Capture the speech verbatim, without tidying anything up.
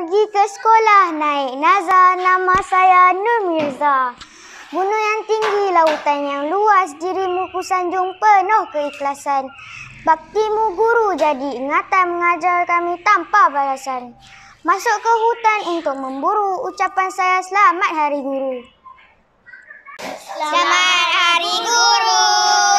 pergi ke sekolah, naik nazar, nama saya Nur Mirza. Gunung yang tinggi, lautan yang luas, dirimu ku sanjung penuh keikhlasan. Baktimu guru jadi ingatan, mengajar kami tanpa balasan. Masuk ke hutan untuk memburu, ucapan saya selamat hari guru. Selamat Hari Guru.